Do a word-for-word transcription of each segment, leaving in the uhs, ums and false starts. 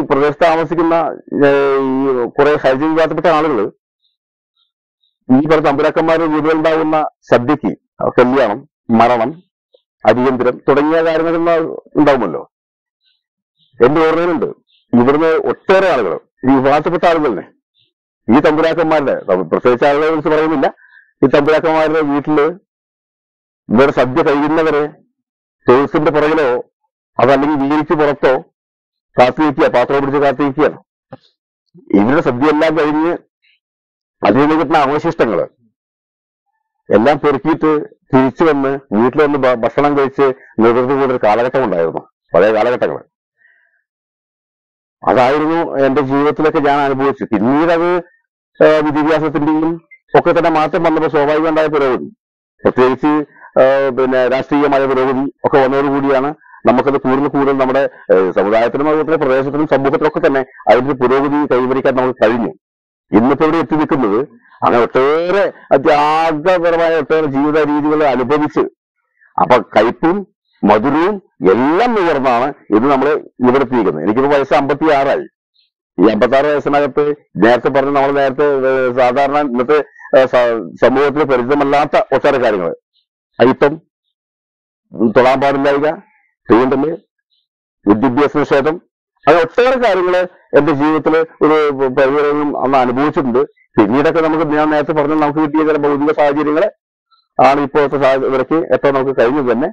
പ്രദേശത്ത് താമസിക്കുന്ന ഈ കുറെ ഹരിജന വിഭാഗത്തിൽപ്പെട്ട ആളുകൾ ഈ പറഞ്ഞ തമ്പുരാക്കന്മാരുടെ വീടുകളുണ്ടാകുന്ന സദ്യക്ക് കല്യാണം, മരണം, അടിയന്തരം തുടങ്ങിയ കാര്യങ്ങൾ ഉണ്ടാവുമല്ലോ. എന്റെ ഓർമ്മയിലുണ്ട് ഇവിടുന്ന് ഒട്ടേറെ ആളുകൾ ഈ വിഭാഗത്തിൽപ്പെട്ട ആളുകളെ ഈ തമ്പുരാക്കന്മാരുടെ പ്രത്യേകിച്ച് ആളുകളെ കുറിച്ച് പറയുന്നില്ല, ഈ തമ്പുരാക്കന്മാരുടെ വീട്ടില് ഇവരുടെ സദ്യ കഴിയുന്നവരെ തൊഴുത്തിന്റെ പുറകിലോ അതല്ലെങ്കിൽ വീടിക്ക് പുറത്തോ കാത്തിരിക്കുക, പാത്രം പിടിച്ച് കാത്തിരിക്കുകയാണ്. ഇവരുടെ സദ്യ എല്ലാം കഴിഞ്ഞ് അതിൽ നിന്ന് കിട്ടുന്ന അവശിഷ്ടങ്ങള് എല്ലാം പെറുക്കിയിട്ട് തിരിച്ചു വന്ന് വീട്ടിൽ വന്ന് ഭക്ഷണം കഴിച്ച് നേതൃത്വം കൂടെ ഒരു കാലഘട്ടം ഉണ്ടായിരുന്നു, പഴയ കാലഘട്ടങ്ങൾ. അതായിരുന്നു എന്റെ ജീവിതത്തിലൊക്കെ ഞാൻ അനുഭവിച്ചു. പിന്നീട് അത് വിദ്യാഭ്യാസത്തിന്റെയും ഒക്കെ തന്നെ മാറ്റം വന്നപ്പോൾ സ്വാഭാവികമുണ്ടായ പുരോഗതി, പ്രത്യേകിച്ച് പിന്നെ രാഷ്ട്രീയമായ പുരോഗതി ഒക്കെ വന്നതോടുകൂടിയാണ് നമുക്കത് കൂടുതൽ കൂടുതൽ നമ്മുടെ സമുദായത്തിനും അതുപോലെ പ്രദേശത്തിനും സമൂഹത്തിലൊക്കെ തന്നെ അതിന്റെ പുരോഗതി കൈവരിക്കാൻ നമുക്ക് കഴിഞ്ഞു. ഇന്നിപ്പോ ഇവിടെ എത്തി നിൽക്കുന്നത് അങ്ങനെ ഒട്ടേറെ ത്യാഗപരമായ ഒട്ടേറെ ജീവിത രീതികൾ അനുഭവിച്ച് അപ്പൊ കയ്പും മധുരവും എല്ലാം ഉയർന്നാണ് ഇത് നമ്മൾ ഇവിടെ എത്തിയിരിക്കുന്നത്. എനിക്കിപ്പോ വയസ്സ് അമ്പത്തി ആറായി. ഈ അമ്പത്തി ആറ് വയസ്സിനകത്ത് നേരത്തെ പറഞ്ഞ നമ്മൾ നേരത്തെ സാധാരണ ഇന്നത്തെ സമൂഹത്തിൽ പരിചിതമല്ലാത്ത ഒട്ടേറെ കാര്യങ്ങൾ, അയിത്തം, തൊടാൻ പാടില്ലായ്ക, തീണ്ടല്, വിദ്യാഭ്യാസ നിഷേധം, അങ്ങനെ ഒട്ടേറെ കാര്യങ്ങള് എന്റെ ജീവിതത്തിൽ ഒരു പരിചയം അന്ന് അനുഭവിച്ചിട്ടുണ്ട്. പിന്നീടൊക്കെ നമുക്ക് ഞാൻ നേരത്തെ പറഞ്ഞ നമുക്ക് കിട്ടിയ ചില ഭൗതിക സാഹചര്യങ്ങള് ആണ് ഇപ്പോഴത്തെ ഇവർക്ക് എപ്പോൾ നമുക്ക് കഴിഞ്ഞത് തന്നെ.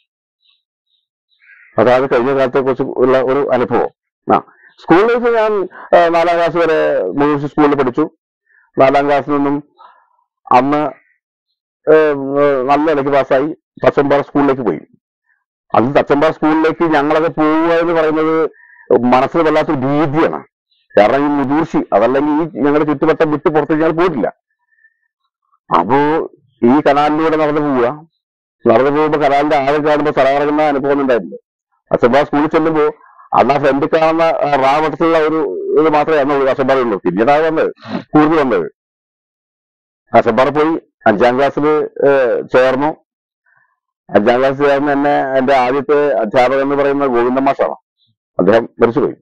അതായത് കഴിഞ്ഞ കാലത്തെ കുറിച്ച് ഉള്ള ഒരു അനുഭവം. ആ സ്കൂൾ ലൈഫ് ഞാൻ നാലാം ക്ലാസ് വരെ മൂന്ന് സ്കൂളിൽ പഠിച്ചു. നാലാം ക്ലാസ്സിൽ നിന്നും അന്ന് നല്ല നിലയ്ക്ക് പാസ്സായി തച്ചമ്പാറ സ്കൂളിലേക്ക് പോയി. അത് തച്ചമ്പാറ സ്കൂളിലേക്ക് ഞങ്ങളൊക്കെ പോവുക എന്ന് പറയുന്നത് മനസ്സിൽ വല്ലാത്തൊരു ഭീതിയാണ്. കാരണം ഈ മുതൂർച്ചി അതല്ലെങ്കിൽ ഈ ഞങ്ങളുടെ ചുറ്റുവട്ടം വിട്ട് പുറത്തേക്ക് ഞങ്ങൾ പോയിട്ടില്ല. അപ്പോ ഈ കനാലിലൂടെ നടന്നു പോവുക, നടന്നു പോകുമ്പോൾ കനാലിന്റെ ആഴം കാണുമ്പോൾ തലകറങ്ങുന്ന അനുഭവം ഉണ്ടായിട്ടുണ്ട്. തച്ചമ്പാറ സ്കൂളിൽ ചെല്ലുമ്പോൾ അന്ന് ആ ഫ്രണ്ടിൽ കാണുന്ന റാവട്ടത്തിലുള്ള ഒരു ഇത് മാത്രമേ അന്ന് തച്ചമ്പാറ ഉള്ളൂ. പിന്നീടാണ് വന്നത് കൂടുതൽ വന്നത്. തച്ചമ്പാറ പോയി അഞ്ചാം ക്ലാസ്സിൽ ചേർന്നു. അഞ്ചാം ക്ലാസ് ചേർന്ന് തന്നെ എന്റെ ആദ്യത്തെ അധ്യാപകൻ എന്ന് പറയുന്ന ഗോവിന്ദ മാഷാണ്. അദ്ദേഹം മരിച്ചുപോയി.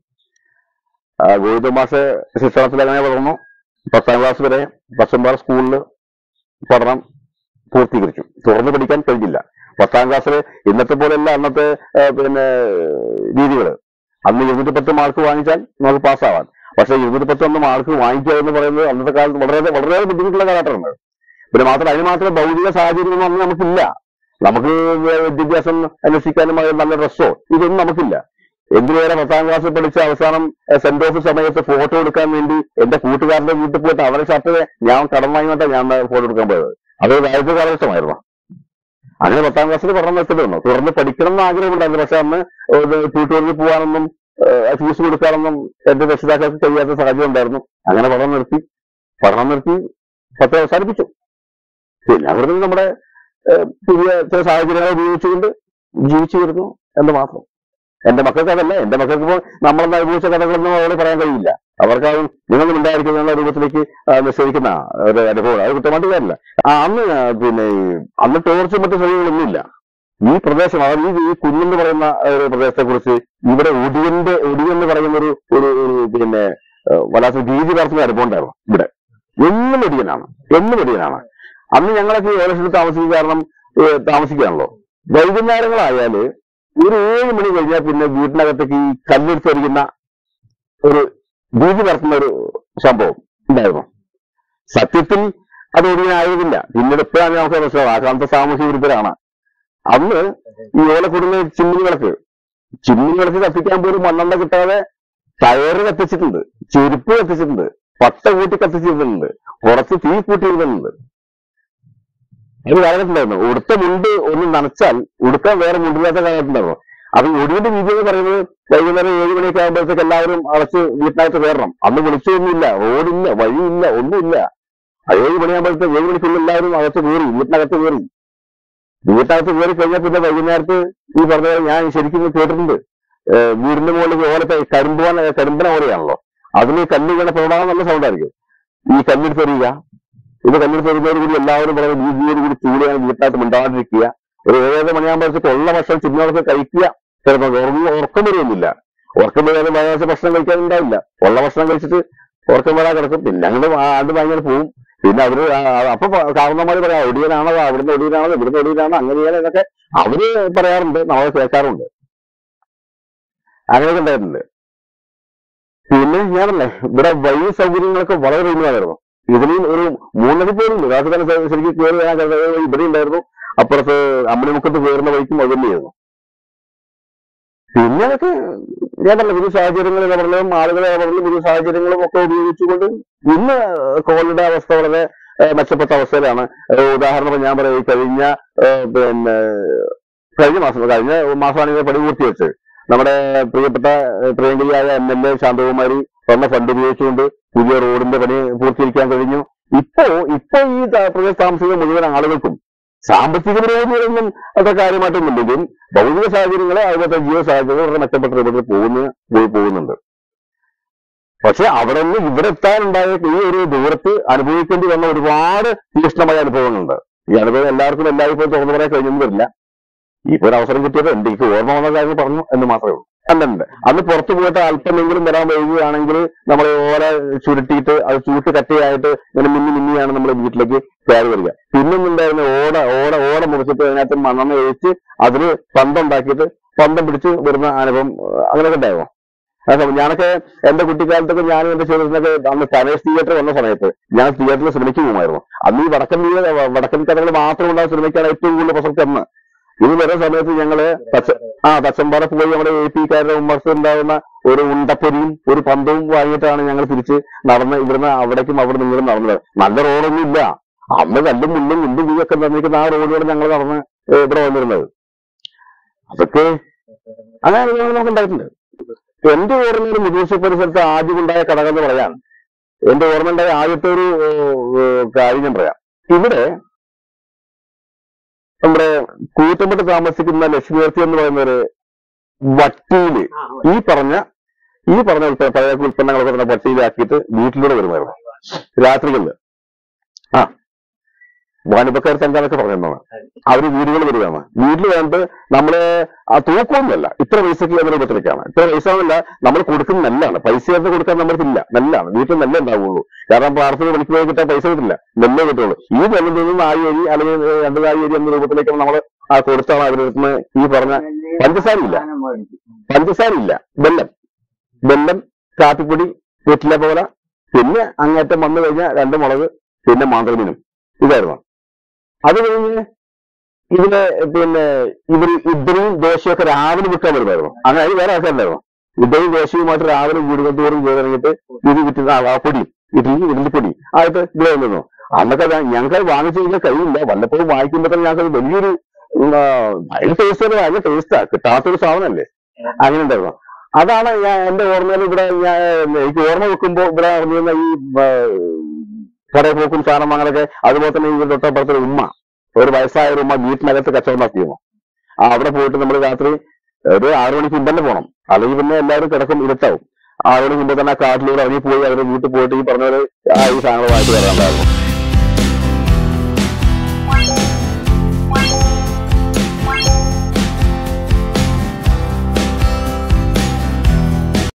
ഗോവിന്ദ മാഷ് ശിക്ഷണത്തിൽ അങ്ങനെ വളർന്നു. പത്താം ക്ലാസ് വരെ തച്ചമ്പാറ സ്കൂളിൽ പഠനം പൂർത്തീകരിച്ചു. തുറന്നു പഠിക്കാൻ കഴിഞ്ഞില്ല. പത്താം ക്ലാസ്സിൽ ഇന്നത്തെ പോലെയല്ല അന്നത്തെ പിന്നെ രീതികള്. അന്ന് ഇരുന്നൂറ്റി പത്ത് മാർക്ക് വാങ്ങിച്ചാൽ നമുക്ക് പാസ്സാവാൻ. പക്ഷെ ഇരുന്നൂറ്റി പത്ത് ഒന്ന് മാർക്ക് വാങ്ങിക്കുക എന്ന് പറയുന്നത് അന്നത്തെ കാലത്ത് വളരെ വളരെയേറെ ബുദ്ധിമുട്ടുള്ള കാലഘട്ടമാണ്. പിന്നെ മാത്രം അതിന് മാത്രം ഭൗതിക സാഹചര്യം ഒന്നും നമുക്കില്ല. നമുക്ക് വിദ്യാഭ്യാസം അന്വേഷിക്കാനും നല്ല ഡ്രസ്സോ ഇതൊന്നും നമുക്കില്ല. എന്തിനേറെ പത്താം ക്ലാസ്സിൽ പഠിച്ച അവസാനം സെന്റ് ഓഫ് സമയത്ത് ഫോട്ടോ എടുക്കാൻ വേണ്ടി എന്റെ കൂട്ടുകാരന്റെ വീട്ടിൽ പോയിട്ട് അവരെ ഷർട്ട് ഞാൻ കടം വാങ്ങിയിട്ട് ഞാൻ ഫോട്ടോ എടുക്കാൻ പോയത്. അത് ദാരിദ്ര്യ കാലഘട്ടമായിരുന്നു. അങ്ങനെ പത്താം ക്ലാസ്സിൽ പഠനം നിർത്തിയിരുന്നു. തുടർന്ന് പഠിക്കണം എന്ന് ആഗ്രഹമുണ്ടായിരുന്നു. പക്ഷെ അന്ന് ട്യൂട്ടോറിയൽ പോകാനൊന്നും ഫീസ് കൊടുക്കാനൊന്നും എന്റെ രക്ഷിതാക്കൾക്ക് കഴിയാത്ത സാഹചര്യം ഉണ്ടായിരുന്നു. അങ്ങനെ പഠനം നിർത്തി പഠനം നിർത്തി പത്ത് അവസാനിപ്പിച്ചു. പിന്നെ അവിടെ നമ്മുടെ പുതിയ ചില സാഹചര്യങ്ങൾ ഉപയോഗിച്ചുകൊണ്ട് ജീവിച്ചു വരുന്നു എന്ന് മാത്രം. എന്റെ മക്കൾക്ക് അതല്ല. എന്റെ മക്കൾക്ക് ഇപ്പോൾ നമ്മളെന്ന് അനുഭവിച്ച കഥകളൊന്നും അവരോട് പറയാൻ കഴിയില്ല. അവർക്കാവും നിങ്ങളൊന്നും ഉണ്ടായിരിക്കുന്ന രൂപത്തിലേക്ക് നിശ്ചയിക്കുന്ന ഒരു അനുഭവം. അത് കുറ്റമായിട്ട് കാര്യമില്ല. അന്ന് പിന്നെ അന്ന് ടോർച്ചും മറ്റു ശൈലികളൊന്നുമില്ല. ഈ പ്രദേശം അതായത് ഈ കുഞ്ഞെന്ന് പറയുന്ന ഒരു പ്രദേശത്തെ കുറിച്ച് ഇവിടെ ഒടിയന്റെ ഒടിയെന്ന് പറയുന്ന ഒരു ഒരു പിന്നെ വല്ലാത്ത ഭീതി പരത്തുന്ന അനുഭവം ഉണ്ടായിരുന്നു. ഇവിടെ എന്നും ഒടിയനാണ്, എന്നും ഒടിയനാണ്. അന്ന് ഞങ്ങളൊക്കെ ഏലക്ഷത്തിൽ താമസിക്കുക കാരണം താമസിക്കുകയാണല്ലോ. വൈകുന്നേരങ്ങളായാല് ഒരു ഏഴ് മണി കഴിഞ്ഞാൽ പിന്നെ വീട്ടിനകത്തേക്ക് ഈ കല്ലെടുത്തെറിയുന്ന ഒരു ഭീതി പരത്തുന്ന ഒരു സംഭവം ഉണ്ടായിരുന്നു. സത്യത്തിൽ അത് ഒടിയനായതില്ല. പിന്നീട് എപ്പോഴാണ് നമുക്ക് മനസ്സിലാവും ആ കാലത്തെ സാമൂഹ്യ വിരുദ്ധരാണ്. അന്ന് ഈ ഓലക്കൊടുന്ന ചിമ്മിനി വിളക്ക് ചിമ്മിനി വിളക്ക് കത്തിക്കാൻ പോലും മണ്ണെണ്ണ കിട്ടാതെ ടയറ് കത്തിച്ചിട്ടുണ്ട്, ചെരുപ്പ് കത്തിച്ചിട്ടുണ്ട്, പട്ട കൂട്ടി കത്തിച്ചിട്ടുണ്ട്, കുറച്ച് തീ കൂട്ടിയിരുന്നുണ്ട്. ഒരു കാലഘട്ടമുണ്ടായിരുന്നു. ഉടുത്ത മുണ്ട് ഒന്ന് നനച്ചാൽ ഉടുക്കാൻ വേറെ മുണ്ടില്ലാത്ത കാലഘട്ടമുണ്ടായിരുന്നു. അത് ഒടിയുടെ രീതി എന്ന് പറയുന്നത് വൈകുന്നേരം ഏഴ് മണിയൊക്കെ ആകുമ്പോഴത്തേക്ക് എല്ലാവരും അടച്ച് വീട്ടിനകത്ത് കയറണം. അന്ന് വിളിച്ചൊന്നുമില്ല, റോഡില്ല, വഴിയില്ല, ഒന്നുമില്ല. ഏഴ് മണിയാകുമ്പോഴത്തേക്ക് ഏഴ് മണിക്കുള്ളിൽ എല്ലാവരും അകത്ത് കയറി, വീട്ടിനകത്ത് കയറി. വീട്ടിനകത്ത് കയറി കഴിഞ്ഞാൽ പിന്നെ വൈകുന്നേരത്ത് ഈ പറഞ്ഞ ഞാൻ ശരിക്കും കേട്ടിട്ടുണ്ട്, വീടിന്റെ മുകളിൽ ഓലത്തെ കരിമ്പോന കരിമ്പന ഓലയാണല്ലോ, അതിന് കല്ല് വീണ പ്രധാനം നല്ല സൗണ്ടായിരിക്കും. ഈ കല്ലെടുത്തെറിയുക. ഇത് കല്ലെടുത്തെറിയുന്നവർ കൂടി എല്ലാവരും പറയുന്നത് ഈ ജീവിതം കൂടി ചൂടാണ്, വീട്ടിനകത്ത് മിണ്ടാണ്ടിരിക്കുക. ഒരു ഏഴര മണിയാകുമ്പോഴത്തേക്ക് ഉള്ള ഭക്ഷണം ചിന്നവർക്ക് കഴിക്കുക. ചിലപ്പോൾ ഉറക്കം വരുമൊന്നുമില്ല. ഉറക്കം വരാതെ വയനാഴ്ച ഭക്ഷണം കഴിക്കാൻ ഉണ്ടാവില്ല. ഉള്ള ഭക്ഷണം കഴിച്ചിട്ട് ഉറക്കം വരാൻ കിടക്കും. പിന്നെ അങ്ങോട്ട് ആണ്ട് ഭയങ്കര പോവും. പിന്നെ അവര് അപ്പൊ കാരണന്മാര് പറയാം ഒടിയനാണോ, അവിടുന്ന് ഒടിയനാണോ, ഇവിടുന്ന് ഒടിയനാണോ, അങ്ങനെയാണ് എന്നൊക്കെ അവര് പറയാറുണ്ട്, നമ്മളെ കേൾക്കാറുണ്ട്. അങ്ങനെയൊക്കെ ഉണ്ടായിട്ടുണ്ട്. പിന്നെ ഞാനല്ലേ ഇവിടെ വഴി സൗകര്യങ്ങളൊക്കെ വളരെ വലിയതായിരുന്നു. ഇതിലും ഒരു മൂന്നടി പേരുണ്ട് കാസർഗോഡ് ശരിക്കും കയറി വരാൻ ഇവിടെ ഉണ്ടായിരുന്നു. അപ്പുറത്ത് അമ്പലമുക്കത്ത് കയറുന്ന വഴിക്കും അത് തന്നെയായിരുന്നു. പിന്നെ അതൊക്കെ ഞാൻ പറഞ്ഞ പുതിയ സാഹചര്യങ്ങൾ ഇടപെടലും ആളുകളെ ഇടപെടലും പുതിയ സാഹചര്യങ്ങളും ഒക്കെ ഉപയോഗിച്ചുകൊണ്ട് ഇന്ന് കോവിഡിന്റെ അവസ്ഥ വളരെ മെച്ചപ്പെട്ട അവസ്ഥയിലാണ്. ഉദാഹരണം ഞാൻ പറയാം, കഴിഞ്ഞ പിന്നെ കഴിഞ്ഞ മാസം കഴിഞ്ഞ മാസമാണ് ഇത് പണി പൂർത്തിവെച്ചത്. നമ്മുടെ പ്രിയപ്പെട്ട പ്രിയങ്കരിയായ എം എൽ എ ശാന്തകുമാരി തന്ന ഫണ്ട് ഉപയോഗിച്ചുകൊണ്ട് പുതിയ റോഡിന്റെ പണി പൂർത്തീകരിക്കാൻ കഴിഞ്ഞു. ഇപ്പോ ഇപ്പൊ ഈ പ്രദേശ താമസിക്കുന്ന മുഴുവൻ ആളുകൾക്കും സാമ്പത്തിക പുരോഗതികളൊന്നും അത്ര കാര്യമായിട്ടൊന്നുമില്ലെങ്കിലും ഭൗതിക സാഹചര്യങ്ങളെ അതുപോലത്തെ ജീവ സാഹചര്യങ്ങൾ വളരെ മെച്ചപ്പെട്ട രൂപത്തിൽ പോകുന്ന പോയി പോകുന്നുണ്ട്. പക്ഷെ അവിടെ നിന്ന് ഇവിടെ എത്താനുണ്ടായ ഈ ഒരു ദൂരത്ത് അനുഭവിക്കേണ്ടി വന്ന ഒരുപാട് തീക്ഷ്ണമായ അനുഭവങ്ങളുണ്ട്. ഈ അനുഭവം എല്ലാവർക്കും എല്ലായ്പ്പോഴും തുറന്നു പറയാൻ കഴിഞ്ഞൊന്നും വരില്ല. ഇപ്പൊ ഒരു അവസരം കിട്ടിയത് എന്റെ എനിക്ക് ഓർമ്മ വന്ന കാര്യം പറഞ്ഞു എന്ന് മാത്രമേ ഉള്ളൂ. അല്ലുണ്ട് അന്ന് പുറത്തു പോയിട്ട് അല്പമെങ്കിലും വരാൻ വൈകുകയാണെങ്കിൽ നമ്മൾ ഓല ചുരുട്ടിയിട്ട് അത് ചൂട്ട് കറ്റയായിട്ട് ഇങ്ങനെ മിന്നി മിന്നിയാണ് നമ്മൾ വീട്ടിലേക്ക് കയറി വരിക. പിന്നൊന്നുണ്ടായിരുന്ന ഓട ഓട ഓട മുറിച്ചിട്ട് അതിനകത്ത് മണ്ണെണ്ണ ഒഴിച്ച് അതിന് പന്തമുണ്ടാക്കിയിട്ട് പന്തം പിടിച്ച് വരുന്ന അനുഭവം അങ്ങനെയൊക്കെ ഉണ്ടായിരുന്നു. ഞാനൊക്കെ എന്റെ കുട്ടിക്കാലത്തൊക്കെ ഞാനും എന്റെ സുഹൃത്തിനൊക്കെ അന്ന് കനേഷ് തിയേറ്റർ വന്ന സമയത്ത് ഞാൻ തിയേറ്ററിൽ സിനിമയ്ക്ക് പോകുമായിരുന്നു. അന്ന് ഈ വടക്കൻ വടക്കൻ കഥകൾ മാത്രമുള്ള സിനിമയ്ക്കാണ് ഏറ്റവും കൂടുതൽ പ്രസക്തി. അന്ന് ഇത് വരുന്ന സമയത്ത് ഞങ്ങള് ആ തച്ചമ്പാറ പോയി നമ്മുടെ എ പിക്കാരുടെ ഉമ്മർത്ത് ഉണ്ടാകുന്ന ഒരു ഉണ്ടപ്പൊരിയും ഒരു പന്തവും വാങ്ങിയിട്ടാണ് ഞങ്ങൾ തിരിച്ച് നടന്ന് ഇവിടുന്ന് അവിടേക്കും അവിടെ നിങ്ങളും നടന്നത്. നല്ല റോഡൊന്നും ഇല്ല അന്ന്. കല്ലും മുള്ളും മുണ്ടും വീയൊക്കെ നിർമ്മിക്കുന്ന ആ റോഡിലൂടെ ഞങ്ങൾ നടന്ന് ഇവിടെ വന്നിരുന്നത്. അതൊക്കെ അങ്ങനെ അനുഭവങ്ങൾ നമുക്ക് ഉണ്ടായിട്ടുണ്ട്. എന്റെ ഓർമ്മയിൽ മുതൂസി പരിസരത്ത് ആദ്യം ഉണ്ടായ ഘടകം എന്ന് പറയാൻ എന്റെ ഓർമ്മ ഉണ്ടായ ആദ്യത്തെ ഒരു കാര്യം ഞാൻ പറയാം. ഇവിടെ നമ്മുടെ കൂറ്റമ്പട്ട് താമസിക്കുന്ന ലക്ഷ്മിവർത്തി എന്ന് പറയുന്നൊരു വട്ടിയില് ഈ പറഞ്ഞ ഈ പറഞ്ഞ പഴയ ഉൽപ്പന്നങ്ങളൊക്കെ തന്നെ വട്ടിയിലാക്കിയിട്ട് വീട്ടിലൂടെ വരുമായിരുന്നു രാത്രികളില്. ആ വാണിപ്പക്കാർ സംഘാനൊക്കെ പറഞ്ഞതാണ് അവര് വീടുകൾ വരികയാണ്. വീട്ടിൽ വേണ്ട നമ്മള് ആ തൂക്കമൊന്നുമല്ല, ഇത്ര പൈസക്ക് എന്ന രൂപത്തിലേക്കാണ്. ഇത്ര പൈസ എന്നല്ല നമ്മൾ കൊടുക്കുന്ന നെല്ലാണ്. പൈസ ആയിട്ട് കൊടുക്കാൻ നമ്മൾക്കില്ല, നെല്ലാണ്. വീട്ടിൽ നെല്ല് ഉണ്ടാവുള്ളൂ. കാരണം പ്രാർത്ഥന പണിക്ക് പോയി കിട്ടാൻ പൈസ കിട്ടില്ല, നെല്ലേ കിട്ടുള്ളൂ. ഈ നെല്ലിൽ നിന്ന് നാല് അരി അല്ലെങ്കിൽ രണ്ട് നാല് അരി എന്ന രൂപത്തിലേക്ക് നമ്മൾ ആ കൊടുത്താണ് അവരുടെ ഈ പറഞ്ഞ പഞ്ചസാര ഇല്ല പഞ്ചസാര ഇല്ല വെല്ലം വെല്ലം കാപ്പിപ്പൊടി വീട്ടിലെ പോലെ, പിന്നെ അങ്ങേറ്റം വന്നു കഴിഞ്ഞാൽ രണ്ട് മുളക്, പിന്നെ മാന്ത്രമീനും. ഇതായിരുന്നു. അത് കഴിഞ്ഞ് ഇതിന് പിന്നെ ഇവർ ഇഡ്ഡലിയും ദോശയൊക്കെ രാവിലെ വിൽക്കാൻ വരുമായിരുന്നു. അങ്ങനെ അതിന് വേറെ ആൾക്കാരുണ്ടായിരുന്നു. ഇഡ്ഡലിയും ദോശയുമായിട്ട് രാവിലെ വീടുകൾ തോറും കയറിയിട്ട് ഇത് വിറ്റുന്ന ആ പൊടി ഇഡ്ഡലി ഇഡ്ഡലിപ്പൊടി ആയിട്ട് ഇത് വന്നിരുന്നു. അന്നൊക്കെ ഞങ്ങൾക്ക് വാങ്ങിച്ചു കഴിഞ്ഞാൽ കഴിയില്ല. വല്ലപ്പോഴും വാങ്ങിക്കുമ്പോൾ തന്നെ ഞങ്ങൾക്ക് വലിയൊരു ഭയങ്കര ടേസ്റ്റ് തന്നെ, ഭയങ്കര ടേസ്റ്റാ, കിട്ടാത്തൊരു സാധനമല്ലേ. അങ്ങനെ ഉണ്ടായിരുന്നു. അതാണ് ഞാൻ എന്റെ ഓർമ്മയിൽ ഇവിടെ ഞാൻ എനിക്ക് ഓർമ്മ വെക്കുമ്പോൾ ഇവിടെ അറിഞ്ഞിരുന്ന ഈ കടയിൽ പോക്കും സാധനം വാങ്ങലൊക്കെ. അതുപോലെ തന്നെ ഈ തൊട്ടപ്പുറത്തൊരു ഉമ്മ, ഒരു വയസ്സായ ഒരു ഉമ്മ വീട്ടിനകത്ത് കച്ചവടം നടത്തിയിരുന്നു. അവിടെ പോയിട്ട് നമ്മൾ രാത്രി ഒരു ആറു മണിക്ക് മുമ്പ് തന്നെ പോകണം, അല്ലെങ്കിൽ പിന്നെ എല്ലാവരും കിടക്കും, ഇരുട്ടാവും. ആറു മണിക്ക് മുമ്പ് തന്നെ കാട്ടിലൂടെ ഇറങ്ങി പോയി അവരുടെ വീട്ടിൽ പോയിട്ട് ഈ പറഞ്ഞവര് ആ ഈ സാധനങ്ങൾ വാങ്ങിച്ച് വരാനുണ്ടായിരുന്നു.